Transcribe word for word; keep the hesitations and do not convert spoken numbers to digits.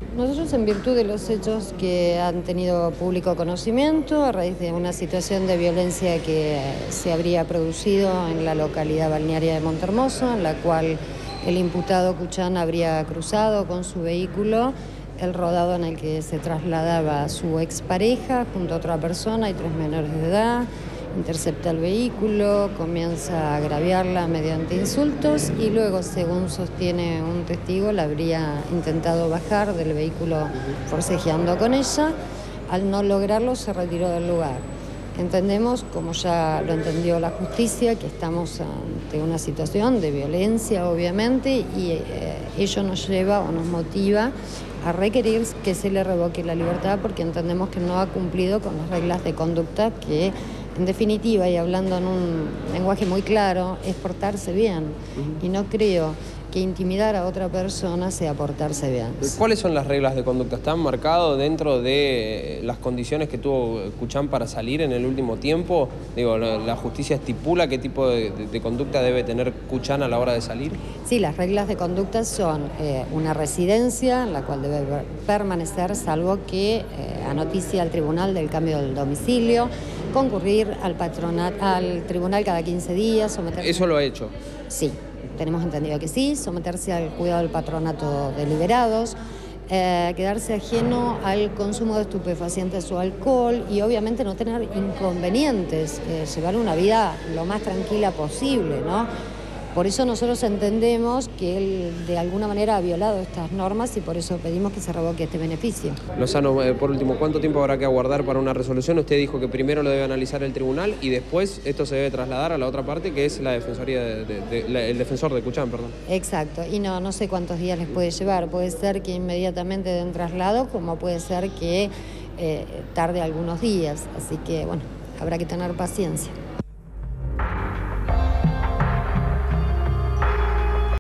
Nosotros, en virtud de los hechos que han tenido público conocimiento, a raíz de una situación de violencia que se habría producido en la localidad balnearia de Montehermoso, en la cual el imputado Kuchan habría cruzado con su vehículo el rodado en el que se trasladaba su expareja junto a otra persona y tres menores de edad, intercepta el vehículo, comienza a agraviarla mediante insultos y luego, según sostiene un testigo, la habría intentado bajar del vehículo forcejeando con ella. Al no lograrlo, se retiró del lugar. Entendemos, como ya lo entendió la justicia, que estamos ante una situación de violencia, obviamente, y eh, ello nos lleva o nos motiva a requerir que se le revoque la libertad porque entendemos que no ha cumplido con las reglas de conducta que, en definitiva, y hablando en un lenguaje muy claro, es portarse bien. Uh-huh. Y no creo que intimidar a otra persona sea portarse bien. ¿Cuáles son las reglas de conducta? ¿Están marcadas dentro de las condiciones que tuvo Kuchan para salir en el último tiempo? Digo, ¿la, la justicia estipula qué tipo de, de, de conducta debe tener Kuchan a la hora de salir? Sí, las reglas de conducta son eh, una residencia en la cual debe permanecer, salvo que eh, anoticie al tribunal del cambio del domicilio, concurrir al patronato, al tribunal cada quince días. Someterse... ¿Eso lo ha hecho? Sí. Tenemos entendido que sí, someterse al cuidado del patronato de liberados, eh, quedarse ajeno al consumo de estupefacientes o alcohol y obviamente no tener inconvenientes, eh, llevar una vida lo más tranquila posible, ¿no? Por eso nosotros entendemos que él de alguna manera ha violado estas normas y por eso pedimos que se revoque este beneficio. Lozano, eh, por último, ¿cuánto tiempo habrá que aguardar para una resolución? Usted dijo que primero lo debe analizar el tribunal y después esto se debe trasladar a la otra parte, que es la defensoría de, de, de, la, el defensor de Kuchan, perdón. Exacto, y no, no sé cuántos días les puede llevar. Puede ser que inmediatamente den traslado, como puede ser que eh, tarde algunos días. Así que, bueno, habrá que tener paciencia.